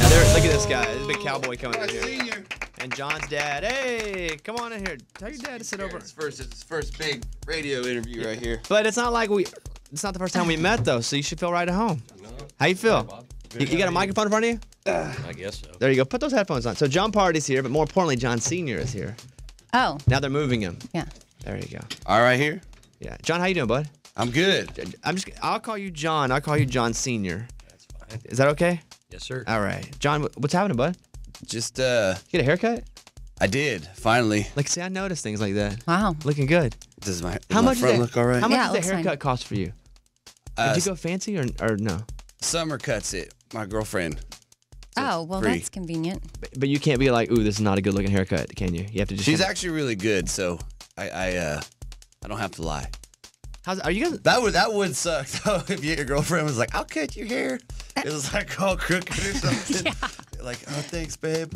Look at this guy. This big cowboy coming in here. And John's dad. Hey, come on in here. Tell your dad to sit over. It's his first big radio interview right here. But it's not like it's not the first time we met, though, so you should feel right at home. How you feel? You got a microphone in front of you? I guess so. There you go. Put those headphones on. So Jon Pardi's here, but more importantly, Jon Sr. is here. Oh. Now they're moving him. Yeah. There you go. All right here. Yeah. John, how you doing, bud? I'm good. I'll call you John. I'll call you Jon Sr. That's fine. Is that okay? Yes, sir. All right. John, what's happening, bud? Just You get a haircut? I did finally. Like, see, I noticed things like that. Wow. Looking good. Does my How much front is look all right? How much Yeah, it does the looks haircut fine. cost for you? Did you go fancy or no? Summer cuts it. My girlfriend. Oh, well, free. that's convenient. But you can't be like, ooh, this is not a good looking haircut, can you? You have to just. She's actually really good, so I don't have to lie. Are you guys? That would suck though if your girlfriend was like, "I'll cut your hair." It was like all crooked or something. Yeah. Like, oh, thanks, babe.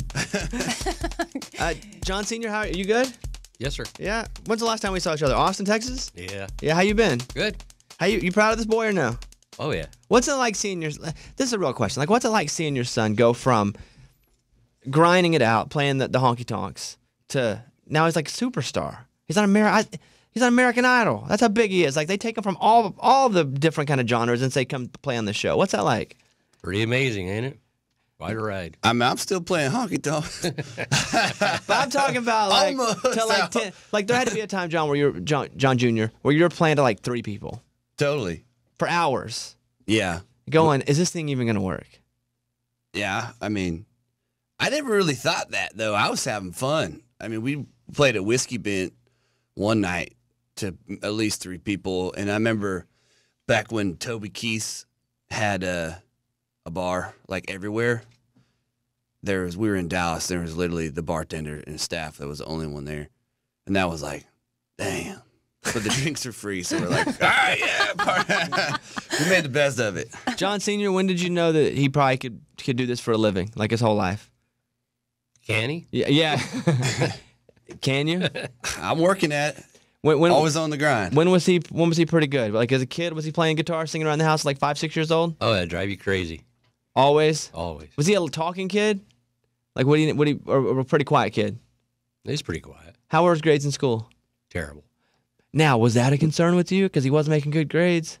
Jon Sr., how are you good? Yes, sir. Yeah. When's the last time we saw each other? Austin, Texas? Yeah. Yeah. How you been? Good. How you proud of this boy or no? Oh, yeah. What's it like seeing your? This is a real question. Like, what's it like seeing your son go from grinding it out, playing the honky tonks, to now he's like a superstar. He's on American Idol. That's how big he is. Like, they take him from all the different kind of genres and say, come play on the show. What's that like? Pretty amazing, ain't it? Quite a ride. I'm still playing honky tonk. But I'm talking about like Almost to like out. 10, like there had to be a time, John, where you're John Jr., where you're playing to like 3 people Totally. for hours, Yeah. going, is this thing even gonna work? Yeah. I mean, I never really thought that though. I was having fun. I mean, we played at Whiskey Bent one night to at least 3 people, and I remember back when Toby Keith had a bar like everywhere. We were in Dallas. There was literally the bartender and staff that was the only one there, and that was like, damn. But the drinks are free, so we're like, all right, yeah. We made the best of it. Jon Sr., when did you know that he probably could do this for a living, like his whole life? Can he? Yeah. Can you? I'm working at it. When Always on the grind. When was he pretty good? Like as a kid, was he playing guitar, singing around the house, like 5, 6 years old? Oh, that'd drive you crazy. Always. Always. Was he a talking kid? Like or a pretty quiet kid? He's pretty quiet. How were his grades in school? Terrible. Now, was that a concern with you because he wasn't making good grades?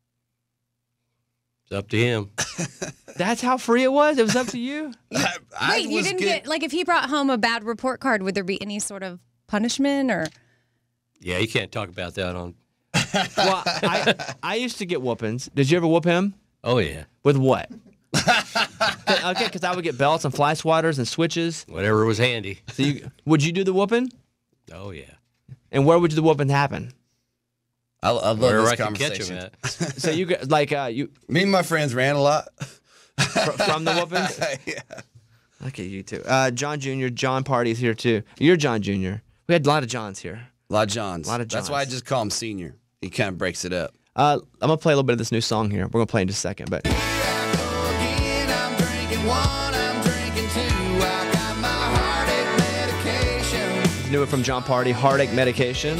It's up to him. That's how free it was? It was up to you? Wait, you didn't get, like, if he brought home a bad report card, would there be any sort of punishment or? Yeah, you can't talk about that on. Well, I used to get whoopings. Did you ever whoop him? Oh, yeah. With what? Okay, because I would get belts and fly swatters and switches. Whatever was handy. So would you do the whooping? Oh, yeah. And where would the whooping happen? I love Wherever this I can catch conversation. him at. So you like you Me and my friends ran a lot. from the whoopings? Yeah. Look at you two. Jon Jr., Jon Pardi's here too. You're Jon Jr. We had a lot of Johns here. A lot of Johns. A lot of That's why I Johns. just call him Senior. He kind of breaks it up. I'm gonna play a little bit of this new song here. We're gonna play in just a second, but it's new from Jon Pardi, Heartache Medication.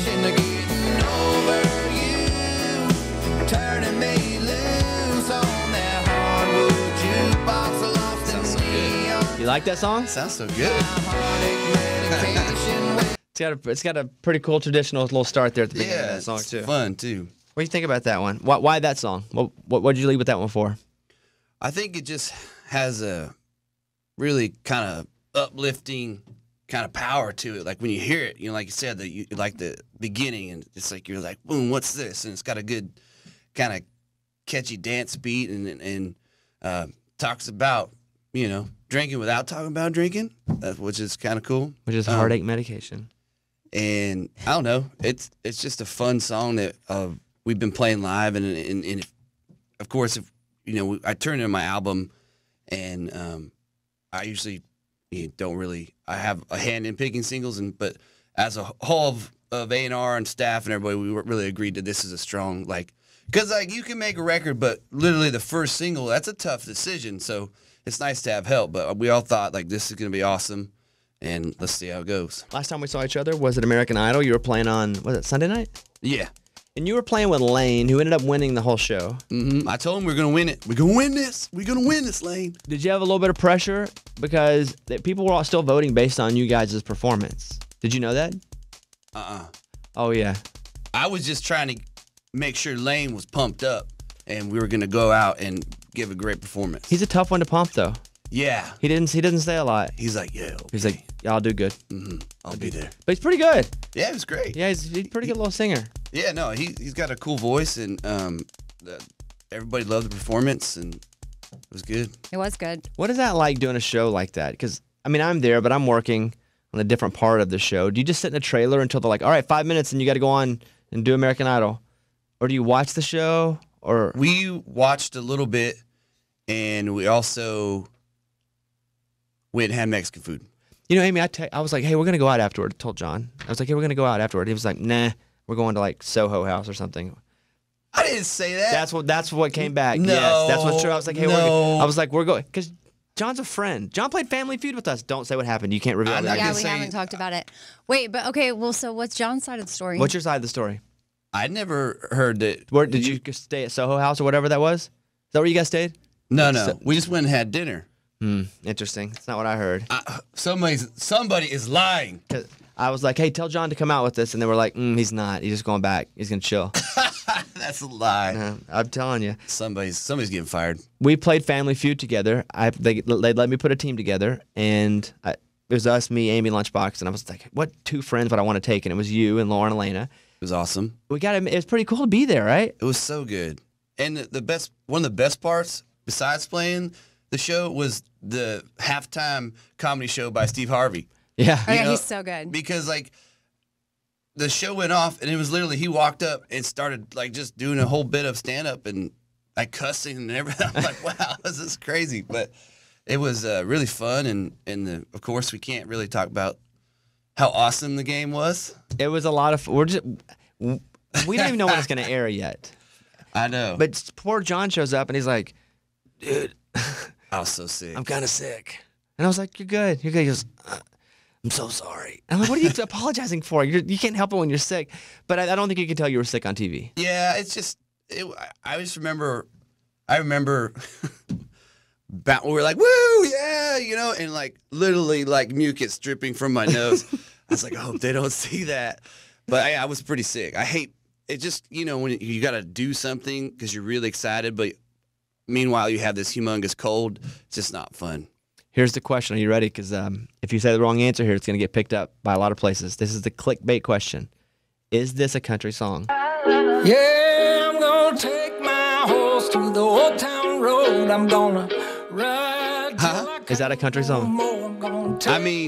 You like that song? Sounds so good. It's got a pretty cool traditional little start there at the beginning of Yeah, that song it's too. fun too. What do you think about that one? Why that song? What did you lead with that one for? I think it just has a really kind of uplifting kind of power to it. Like when you hear it, you know, like you said, that you like the beginning, and it's like you're like, boom, what's this? And it's got a good kind of catchy dance beat, and talks about, you know, drinking without talking about drinking, which is kind of cool. Which is Heartache Medication. And I don't know, it's just a fun song that we've been playing live, and if, of course, if you know, I turn in my album, and I usually don't really, I have a hand in picking singles, but as a whole of A&R and staff and everybody, we really agreed that this is a strong, like, because like you can make a record, but literally the first single, that's a tough decision. So it's nice to have help, but we all thought like this is gonna be awesome, and let's see how it goes. Last time we saw each other was at American Idol. You were playing on, was it Sunday night? Yeah. And you were playing with Lane, who ended up winning the whole show. I told him we're gonna win it. We're gonna win this. We're gonna win this, Lane. Did you have a little bit of pressure because people were all still voting based on you guys' performance? Did you know that? Oh yeah. I was just trying to make sure Lane was pumped up, and we were gonna go out and give a great performance. He's a tough one to pump though. Yeah. He doesn't say a lot. He's like, yeah. Okay. He's like, yeah, I'll do good. I'll be there. But he's pretty good. Yeah, it was great. Yeah, he's a pretty good little singer. Yeah, no, he's got a cool voice, and everybody loved the performance, and it was good. It was good. What is that like doing a show like that? Because I mean, I'm there, but I'm working on a different part of the show. Do you just sit in a trailer until they're like, all right, 5 minutes, and you got to go on and do American Idol, or do you watch the show? Or we watched a little bit, and we also went and had Mexican food. You know, Amy, I was like, hey, we're gonna go out afterward. I told John, I was like, hey, we're gonna go out afterward. He was like, nah, we're going to like Soho House or something. I didn't say that. That's what came back. No, yes, that's what's true. I was like, hey, no. we're going because John's a friend. John played Family Feud with us. Don't say what happened. You can't reveal I'm that. not Yeah, gonna we say- haven't talked about it. Wait, but okay, well, so what's John's side of the story? What's your side of the story? I never heard that. Where did you stay at Soho House or whatever that was? Is that where you guys stayed? No. We just went and had dinner. Interesting. That's not what I heard. Somebody is lying. 'Cause I was like, hey, tell John to come out with this, and they were like, he's not. He's just going back. He's gonna chill. That's a lie. I'm telling you. Somebody's getting fired. We played Family Feud together. They let me put a team together, and it was us, me, Amy, Lunchbox, and I was like, what two friends would I want to take? And it was you and Lauren Elena. It was awesome. It was pretty cool to be there, right? It was so good. And one of the best parts, besides playing the show, was the halftime comedy show by Steve Harvey. Yeah. Oh, yeah, You know, he's so good. Because like the show went off, and it was literally he walked up and started like just doing a whole bit of stand up and like cussing and everything. I'm like, wow, this is crazy. But it was really fun, and of course we can't really talk about how awesome the game was. It was a lot of. We don't even know when it's gonna air yet. I know, But poor John shows up and he's like, dude, I was so sick. I'm kind of sick. And I was like, you're good. You're good. He goes, I'm so sorry. And I'm like, what are you apologizing for? You can't help it when you're sick. But I don't think you can tell you were sick on TV. Yeah, it's just. I just remember. I remember. We were like, woo, yeah, you know, and like literally like mucus dripping from my nose. I was like, I hope they don't see that. But I was pretty sick. I hate it. Just, you know, when you got to do something because you're really excited, but meanwhile you have this humongous cold. It's just not fun. Here's the question. Are you ready? Because if you say the wrong answer here, it's going to get picked up by a lot of places. This is the clickbait question. Is this a country song? Yeah, I'm gonna take my horse to the old town road. I'm gonna ride. Is that a country song? I mean,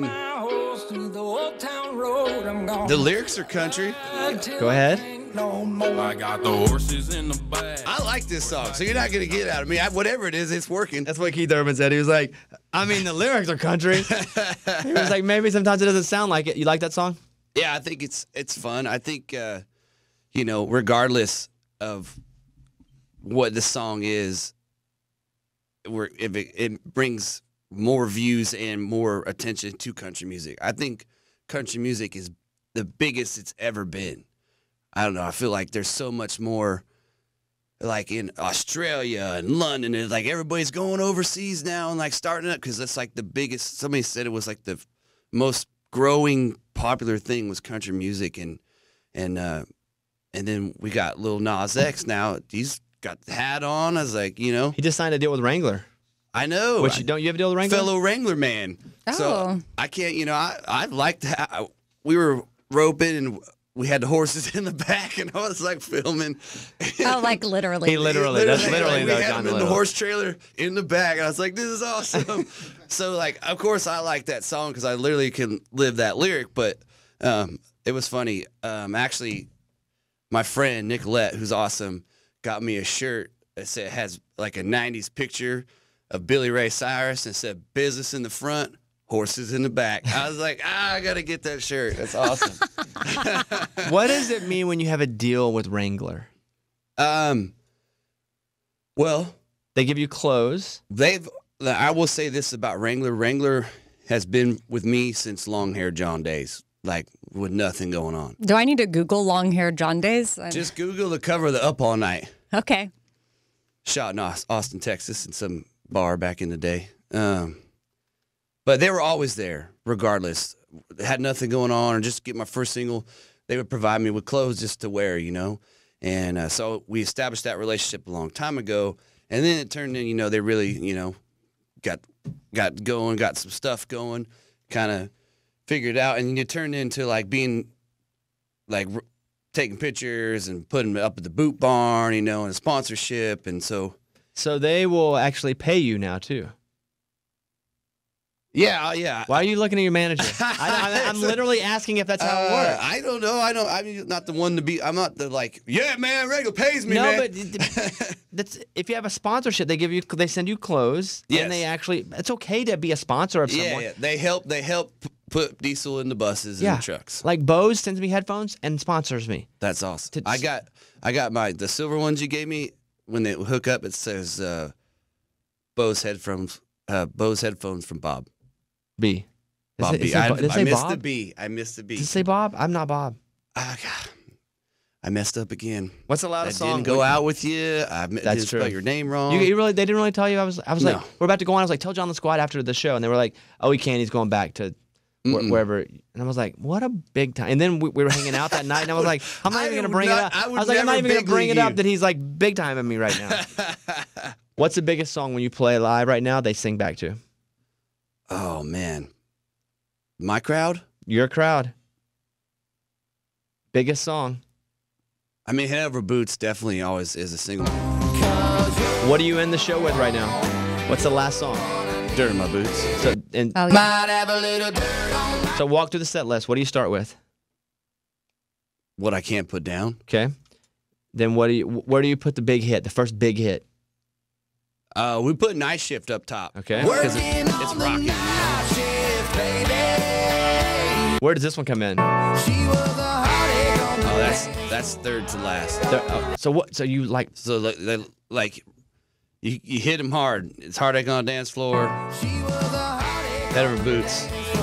The the lyrics are country. Go ahead. I got the horses in the back. I like this song, so you're not going to get it out of me. Whatever it is, it's working. That's what Keith Urban said. He was like, I mean, the lyrics are country. He was like, maybe sometimes it doesn't sound like it. You like that song? Yeah, I think it's fun. I think, you know, regardless of what the song is, if it brings more views and more attention to country music. I think country music is the biggest it's ever been. I don't know. I feel like there's so much more, like in Australia and London, and like everybody's going overseas now and like starting up because that's like the biggest. Somebody said it was like the most growing popular thing was country music, and then we got Lil Nas X now. He's got the hat on. I was like, you know, He just signed a deal with Wrangler. I know. Which don't you have a deal with Wrangler? Fellow Wrangler man. So Oh. I can't, you know, I liked that. We were roping and we had the horses in the back, and I was like filming. Oh, like literally. He literally. That's Like, literally we though, had John. him in the Literal. horse trailer in the back, and I was like, "This is awesome." So, like, of course, I like that song because I literally can live that lyric. But it was funny. Actually, my friend Nicolette, who's awesome, got me a shirt that has like a '90s picture of Billy Ray Cyrus and said "business in the front, horses in the back." I was like, I gotta get that shirt. That's awesome. What does it mean when you have a deal with Wrangler? Well, They give you clothes. I will say this about Wrangler. Wrangler has been with me since long hair John days. like with nothing going on. Do I need to Google long hair John days? Just Google the cover of the Up All Night. Okay. Shot in Austin, Texas, in some bar back in the day. But they were always there, regardless. Had nothing going on, or just get my first single. They would provide me with clothes just to wear, you know. And so we established that relationship a long time ago. And then it turned in, you know, they really, you know, got going, got some stuff going, kind of figured it out. And it turned into like being like taking pictures and putting them up at the Boot Barn, you know, and a sponsorship. And so they will actually pay you now too. Yeah. Why are you looking at your manager? I'm literally asking if that's how it works. I don't know. I'm not the one to be. I'm not the like. Yeah, man. Regular pays me, man. No, but that's if you have a sponsorship, they send you clothes, Yes. and they actually. It's okay to be a sponsor of someone. Yeah. They help put diesel in the buses and the trucks. Like Bose sends me headphones and sponsors me. That's awesome. I got the silver ones you gave me. When they hook up, it says Bose headphones. Bose headphones from Bob. B. Bob B. I missed the B. I missed the B. Does it say Bob? I'm not Bob. God. I messed up again. What's the I loudest song? didn't go out with you. I didn't true. spell your name wrong. You really? They didn't really tell you? I was like, No. we're about to go on. I was like, tell John the Squad after the show, and they were like, oh, he can't. He's going back to wherever. And I was like, what a big time. And then we were hanging out that night, and I was like, I'm not even going to bring it up. I was like, I'm not even going to bring it up that he's like big time at me right now. What's the biggest song when you play live right now? They sing back to. Oh man, my crowd. Your crowd. Biggest song. I mean, Head Over Boots definitely always is a single. What are you in the show with right now? What's the last song? Dirt in my boots. So and Oh, yeah. so walk through the set list. What do you start with? What I can't put down. Okay. Then where do you put the big hit? The first big hit. We put Night Shift up top. Okay. Because it's rocking. Where does this one come in? Oh, that's third to last. So what? So you like? So like you hit him hard. It's Heartache on the Dance Floor. Head Over Boots.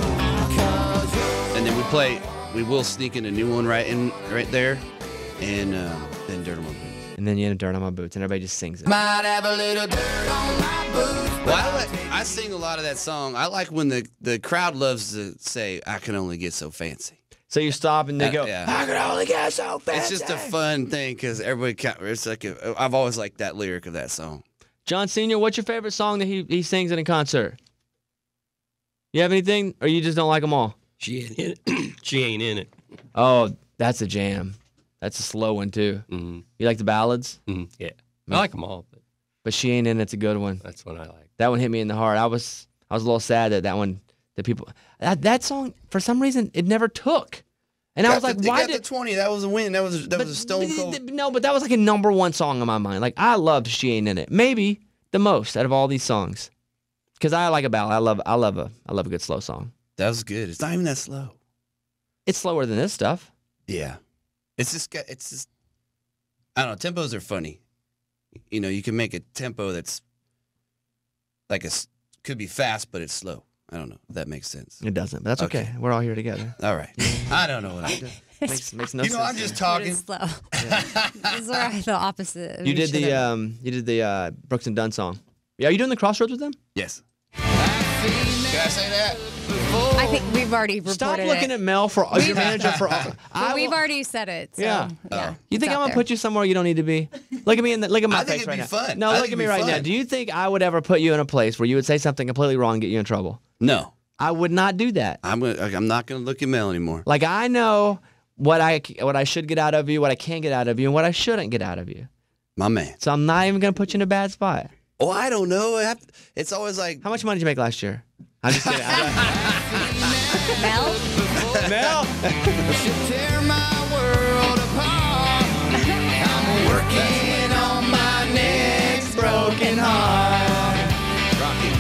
And then we will sneak in a new one right there, and then Dirt on My Boots. And then you end Dirt on My Boots, and everybody just sings it. Might have a little dirt on my boots. Well, I sing a lot of that song. I like when the crowd loves to say, "I can only get so fancy." So you stop and they go, yeah. I can only get so fancy. It's just a fun thing because it's like I've always liked that lyric of that song. John Sr., what's your favorite song that he sings in a concert? You have anything, or you just don't like them all? She ain't in it. She ain't in it. Oh, that's a jam. That's a slow one too. Mm-hmm. You like the ballads? Mm-hmm. Yeah. I like them all, But She Ain't In It's a good one. that's what I like. That one hit me in the heart. I was a little sad that people that song for some reason it never took. And I was like, why did the 20? That was a win. That was a stone cold. No, but that was like a #1 song in my mind. Like I loved She Ain't In It. Maybe the most out of all these songs. Cuz I like a ballad. I love a good slow song. That was good. It's not even that slow. It's slower than this stuff. Yeah. It's just I don't know, tempos are funny. You know, you can make a tempo that's like could be fast but it's slow. I don't know if that makes sense. It doesn't, but that's okay. We're all here together. All right. I don't know what I do. makes no sense. I'm just It talking. is slow. These are the opposite. of You each did other. the Brooks and Dunn song. Yeah, are you doing the Crossroads with them? Yes. Can I say that? I think we've already reported Stop looking it. at Mel for your manager for. But we've already said it. So, Yeah. yeah. You think it's I'm out gonna there. put you somewhere you don't need to be? Look at me look at my I think face it'd right be now. fun. No, I look think at me it'd be right now. fun. Do you think I would ever put you in a place where you would say something completely wrong and get you in trouble? No. I would not do that. I'm not gonna look at Mel anymore. Like I know what I should get out of you, what I can get out of you, and what I shouldn't get out of you. My man. So I'm not even gonna put you in a bad spot. Oh, I don't know. It's always like How much money did you make last year? I'm just kidding. Mel? Mel. Tear my world apart. I'm working on my next broken heart. rocking.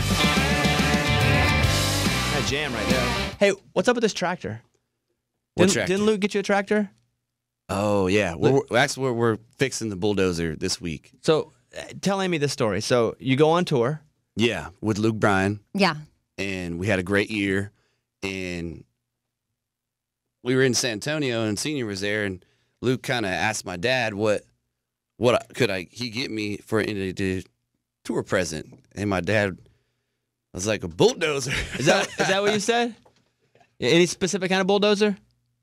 That jam right there. Hey, what's up with this tractor? What Didn't, tractor? didn't Luke get you a tractor? Oh yeah. We're fixing the bulldozer this week. So tell Amy this story. So you go on tour. Yeah, with Luke Bryan, Yeah. and we had a great year. And we were in San Antonio and Senior was there, and Luke kind of asked my dad what could he get me for a tour present, and my dad was like, a bulldozer. Is that what you said? Any specific kind of bulldozer?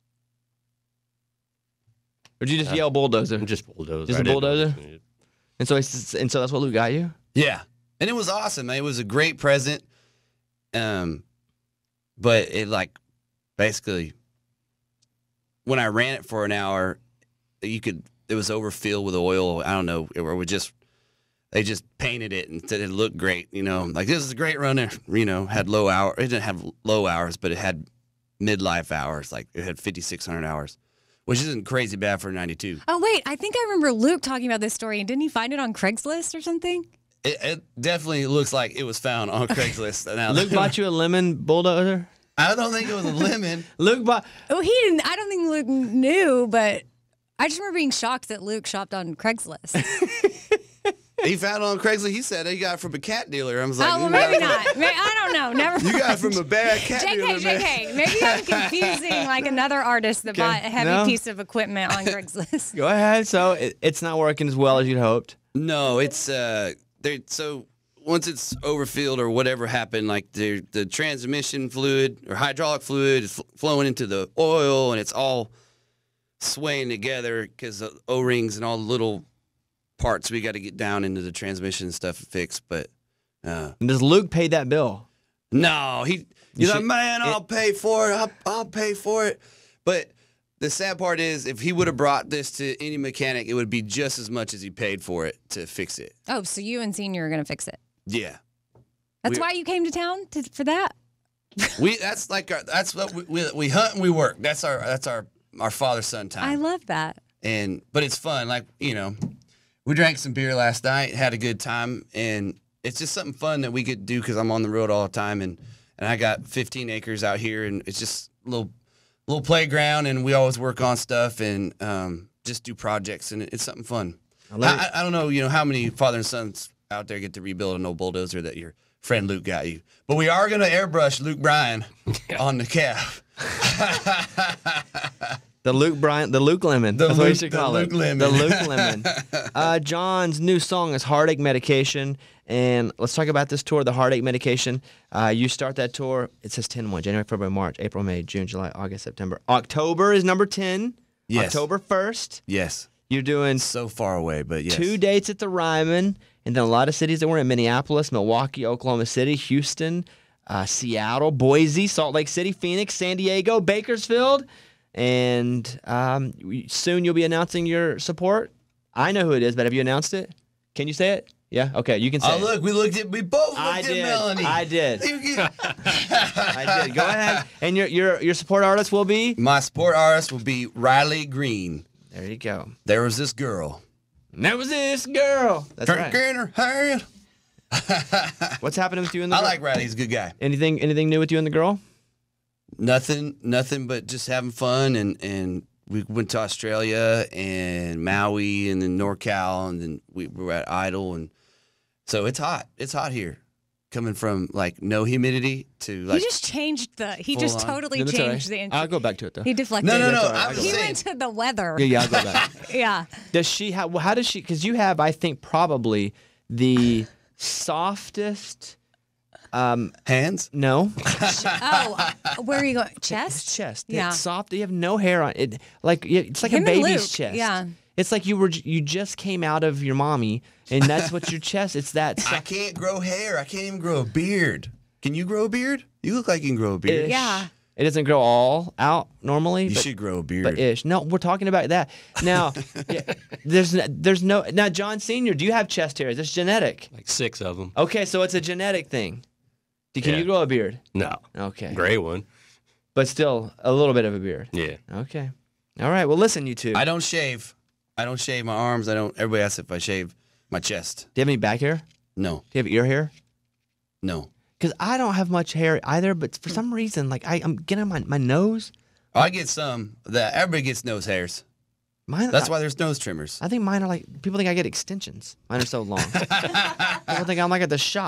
Or did you just yell bulldozer? Just bulldozer. Just a bulldozer? And so that's what Luke got you? Yeah, and it was awesome. Man. It was a great present. But it basically when I ran it for an hour, it was overfilled with oil. I don't know, they just painted it and said it looked great. Like this is a great runner. Had low hour. It didn't have low hours, but it had midlife hours. Like it had 5,600 hours. Which isn't crazy bad for a 92. Oh, wait. I think I remember Luke talking about this story. And didn't he find it on Craigslist or something? It definitely looks like it was found on Craigslist. Now, Luke bought you a lemon bulldozer? I don't think it was a lemon. Luke bought... Oh, he didn't. I don't think Luke knew, but I just remember being shocked that Luke shopped on Craigslist. He found it on Craigslist. He said he got it from a cat dealer. I was like, oh, well, maybe not. I don't know. Never mind. You got it from a bad cat dealer, man. JK. Maybe I'm confusing like another artist that bought a heavy piece of equipment on Craigslist. Go ahead. So it's not working as well as you'd hoped. No, it's so once it's overfilled or whatever happened, like the transmission fluid or hydraulic fluid is flowing into the oil, and it's all swaying together because the O-rings and all the little parts we got to get down into the transmission and stuff fixed. But and does Luke pay that bill? No, he's like, man, I'll pay for it. I'll pay for it. But the sad part is, if he would have brought this to any mechanic, it would be just as much as he paid for it to fix it. Oh, so you and Senior are going to fix it? Yeah. That's why you came to town for that? That's what we hunt and we work. That's our father-son time. I love that. But it's fun. Like, we drank some beer last night, had a good time, and it's just something fun that we could do because I'm on the road all the time, and I got 15 acres out here, and it's just a little playground, and we always work on stuff and just do projects, and it's something fun. I don't know, how many father and sons out there get to rebuild an old bulldozer that your friend Luke got you, but we are going to airbrush Luke Bryan on the cab. The Luke Lemon. That's what you should call it. Lemon. The Luke Lemon. John's new song is Heartache Medication. And let's talk about this tour, the Heartache Medication. You start that tour, it says 10-1, January, February, March, April, May, June, July, August, September. October is number 10. Yes. October 1st. Yes. You're doing so far away, but yes. 2 dates at the Ryman, and then a lot of cities that were in Minneapolis, Milwaukee, Oklahoma City, Houston, Seattle, Boise, Salt Lake City, Phoenix, San Diego, Bakersfield. And soon you'll be announcing your support. I know who it is, but have you announced it? Can you say it? Yeah? Okay, you can say it. Oh, look, we both looked at Melanie. I did. I did. Go ahead. And your support artist will be? My support artist will be Riley Green. There you go. There was this girl. And there was this girl. That's right. In her hand. What's happening with you and the girl? I like Riley. He's a good guy. Anything new with you and the girl? Nothing but just having fun, and we went to Australia and Maui and then NorCal, and then we were at Idle, and so it's hot. It's hot here, coming from like no humidity to like. He just changed totally changed the. I'll go back to it though. He deflected. No. He went to the weather. Yeah, I'll go back. Yeah. Does she have? Well, how does she? Because you have, I think, probably the softest. Hands? No. Where are you going? Chest? It's chest. Yeah. It's soft. You have no hair on it. It's like Him a and baby's Luke, chest. yeah. It's like you just came out of your mommy, and that's what your chest. It's that. I can't grow hair. I can't even grow a beard. Can you grow a beard? You look like you can grow a beard. Ish. Yeah. It doesn't grow all out normally. You should grow a beard. But ish. No, we're talking about that now. There's no now. John Senior, do you have chest hair? Is this genetic? Like 6 of them. Okay, so it's a genetic thing. Can you grow a beard? No. Okay. Gray one. But still a little bit of a beard. Yeah. Okay. All right. Well, listen, you two. I don't shave. I don't shave my arms. Everybody asks if I shave my chest. Do you have any back hair? No. Do you have ear hair? No. Because I don't have much hair either, but for some reason, like I'm getting my nose. I get some. Everybody gets nose hairs. That's why there's nose trimmers. I think mine are like, people think I get extensions. Mine are so long. People think I'm like at the shop.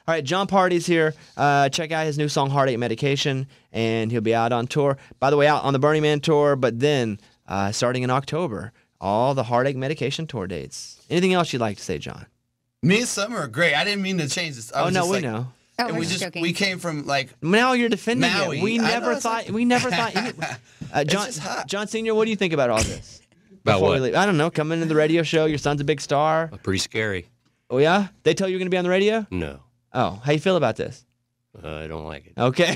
All right, Jon Pardi's here. Check out his new song, Heartache Medication, and he'll be out on tour. By the way, out on the Burning Man tour, but then starting in October, all the Heartache Medication tour dates. Anything else you'd like to say, John? Me and Summer are great. I didn't mean to change this. Oh, no, we know. Oh, And we're just joking. we came from like Now you're defending Maui. it. We I never know, thought. We never thought. John, just hot. John Senior, what do you think about all this? About Before we what? leave? I don't know. Coming into the radio show, your son's a big star. Pretty scary. Oh yeah, they tell you you're going to be on the radio. No, Oh, how you feel about this? I don't like it. Okay.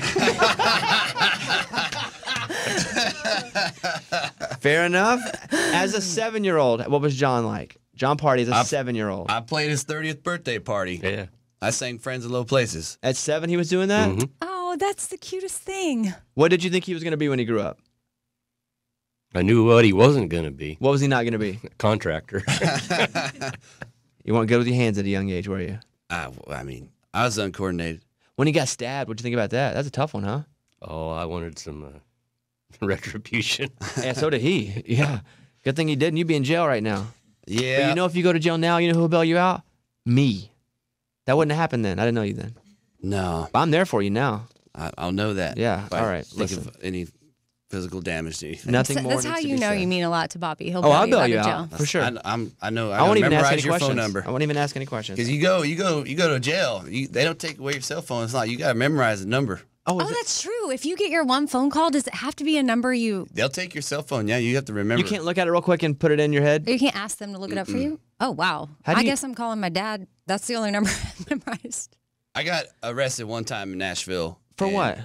Fair enough. As a 7-year-old, what was John like? Jon Pardi is a 7-year-old. I played his 30th birthday party. Yeah. I sang Friends in Low Places. At 7, he was doing that? Mm-hmm. Oh, that's the cutest thing. What did you think he was going to be when he grew up? I knew what he wasn't going to be. What was he not going to be? Contractor. You weren't good with your hands at a young age, were you? I mean, I was uncoordinated. When he got stabbed, what'd you think about that? That's a tough one, huh? Oh, I wanted some retribution. Yeah, so did he. Yeah. Good thing he didn't. You'd be in jail right now. Yeah. But you know, if you go to jail now, you know who'll bail you out? Me. That wouldn't have happened then. I didn't know you then. No, But I'm there for you now. I'll know that. Yeah, If I all right, Think listen. of any physical damage to anything. Nothing more That's needs how to you be know said. you mean a lot to Bobby. He'll Oh, bail I'll you bail out you of out jail. for sure. I know. I won't even ask memorize any your questions. phone number. I won't even ask any questions. Because you go to jail. They don't take away your cell phone. It's not. You got to memorize the number. Oh, Oh, that's true. If you get your one phone call, does it have to be a number you? They'll take your cell phone. Yeah, you have to remember. you can't look at it real quick and put it in your head? You can't ask them to look it up for you. Oh wow. How do I you- guess I'm calling my dad. That's the only number I've memorized. I got arrested one time in Nashville. For and, what?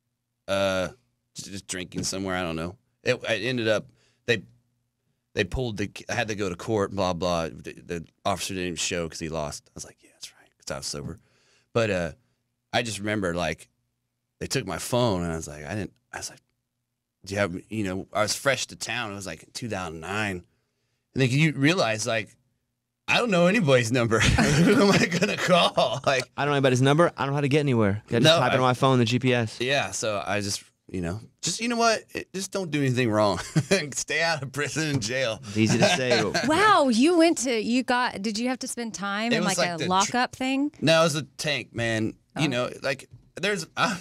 Just drinking somewhere. I don't know. It ended up they pulled the. I had to go to court. Blah blah. The officer didn't even show because he lost. I was like, yeah, that's right, because I was sober. But I just remember like they took my phone and I was like, I was like, do you have? I was fresh to town. It was like 2009, and then you realize like. I don't know anybody's number. Who am I gonna call? Like, I don't know anybody's number. I don't know how to get anywhere. I just No, type it on my phone, the GPS. yeah. So I just, you know what? Just don't do anything wrong. Stay out of prison and jail. It's easy to say. but- Wow, did you have to spend time It in was like like a the lockup thing? No, it was a tank, man. Like there's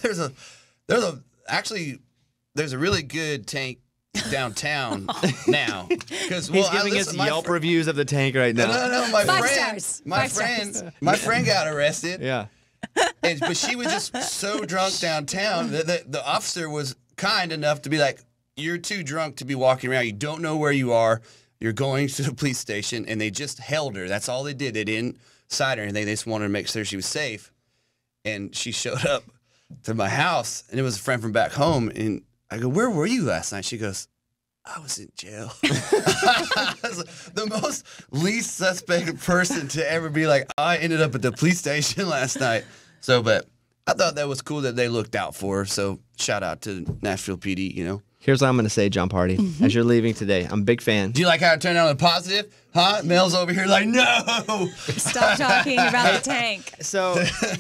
a really good tank downtown now. Because He's giving us Yelp reviews of the tank right now. No, my 5 friend, stars. my 5 friend, stars. my friend got arrested. Yeah. But she was just so drunk downtown that the officer was kind enough to be like, you're too drunk to be walking around. You don't know where you are. You're going to the police station. And they just held her. That's all they did. They didn't cite her or anything. They just wanted to make sure she was safe. And she showed up to my house, and it was a friend from back home. And I go, where were you last night? She goes, I was in jail. I was the most least suspect person to ever be like, I ended up at the police station last night. So, but I thought that was cool that they looked out for her. So shout out to Nashville PD, Here's what I'm going to say, Jon Pardi. As you're leaving today, I'm a big fan. Do you like how it turned out on the positive? Huh? Mel's over here like, no. Stop talking about the tank. So,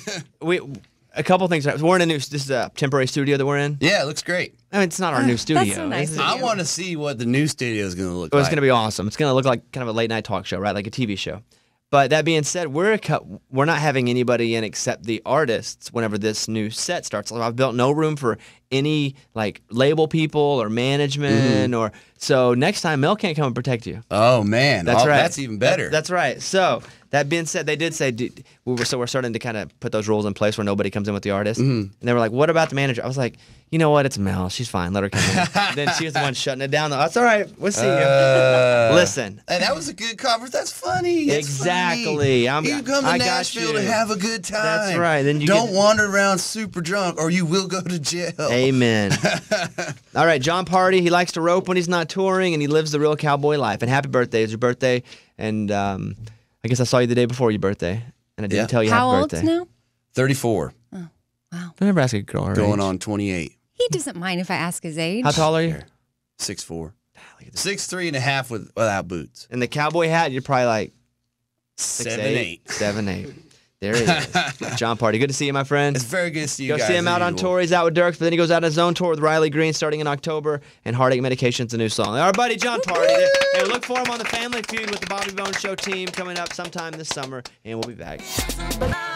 a couple things. We're in a this is a temporary studio that we're in. Yeah, it looks great. I mean, it's not our new studio. That's so nice. This is- I want to see what the new studio is going to look It's like. going to be awesome. It's going to look like kind of a late night talk show, right? Like a TV show. But that being said, we're not having anybody in except the artists whenever this new set starts. I've built no room for any like label people or management or so next time Mel can't come and protect you. Oh, man. That's right. That's even better. That's right. So that being said, they did say we're starting to kind of put those rules in place where nobody comes in with the artist. And they were like, "What about the manager?" I was like, "You know what? It's Mel. She's fine. Let her come in." Then she was the one shutting it down. That's all right. We'll see you. Listen. And that was a good conference. That's funny. That's Exactly. Funny. You come to I got Nashville you. to have a good time. That's right. Then you don't get- wander around super drunk, or you will go to jail. Amen. All right, Jon Pardi. He likes to rope when he's not touring, and he lives the real cowboy life. And happy birthday! It's your birthday, and I guess I saw you the day before your birthday, and I didn't Yeah. tell you How happy old birthday. now? 34, I never ask a girl her going age. on 28, He doesn't mind if I ask his age. How tall are you? 6'4", 6'3.5" without boots. In the cowboy hat, you're probably like 7'8". 7'8". There it is. Jon Pardi. Good to see you, my friend. It's very good to see you Go guys. see him as out on usual. tour. He's out with Dirks, but then he goes out on his own tour with Riley Green starting in October, and Heartache Medication's a new song. Our buddy Jon Pardi. Hey, look for him on the Family Feud with the Bobby Bones Show team coming up sometime this summer, and we'll be back.